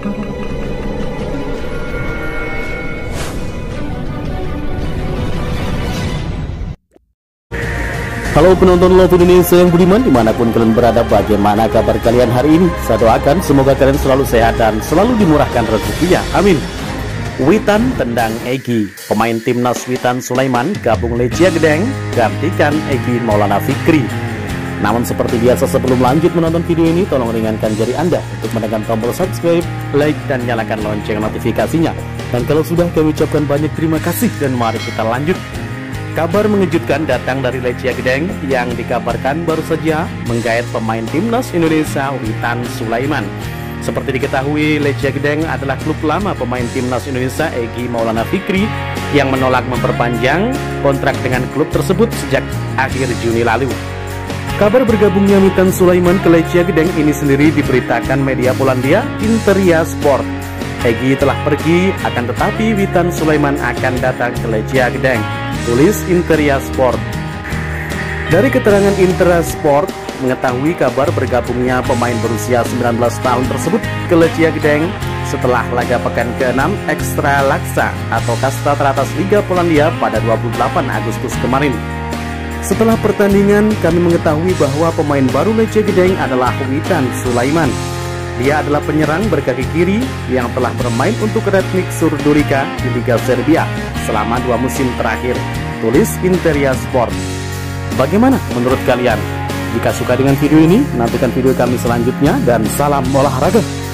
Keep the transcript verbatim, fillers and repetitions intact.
Halo penonton Love Indonesia yang budiman, dimanapun kalian berada, bagaimana kabar kalian hari ini? Saya doakan semoga kalian selalu sehat dan selalu dimurahkan rezekinya, amin. Witan tendang Egy. Pemain timnas Witan Sulaiman gabung Lechia Gedeng, gantikan Egy Maulana Fikri. Namun seperti biasa, sebelum lanjut menonton video ini, tolong ringankan jari Anda untuk menekan tombol subscribe, like, dan nyalakan lonceng notifikasinya. Dan kalau sudah, kami ucapkan banyak terima kasih dan mari kita lanjut. Kabar mengejutkan datang dari Lechia Gedeng yang dikabarkan baru saja menggait pemain timnas Indonesia Witan Sulaiman. Seperti diketahui, Lechia Gedeng adalah klub lama pemain timnas Indonesia Egy Maulana Fikri yang menolak memperpanjang kontrak dengan klub tersebut sejak akhir Juni lalu. Kabar bergabungnya Witan Sulaiman ke Lechia Gedeng ini sendiri diberitakan media Polandia Interia Sport. Egy telah pergi, akan tetapi Witan Sulaiman akan datang ke Lechia Gedeng, tulis Interia Sport. Dari keterangan Interia Sport, mengetahui kabar bergabungnya pemain berusia sembilan belas tahun tersebut ke Lechia Gedeng setelah laga pekan keenam Ekstra Laksa atau kasta teratas Liga Polandia pada dua puluh delapan Agustus kemarin. Setelah pertandingan, kami mengetahui bahwa pemain baru Lechia Gedeng adalah Witan Sulaiman. Dia adalah penyerang berkaki kiri yang telah bermain untuk Rednik Surdurika di Liga Serbia selama dua musim terakhir, tulis Interia Sport. Bagaimana menurut kalian? Jika suka dengan video ini, nantikan video kami selanjutnya dan salam olahraga.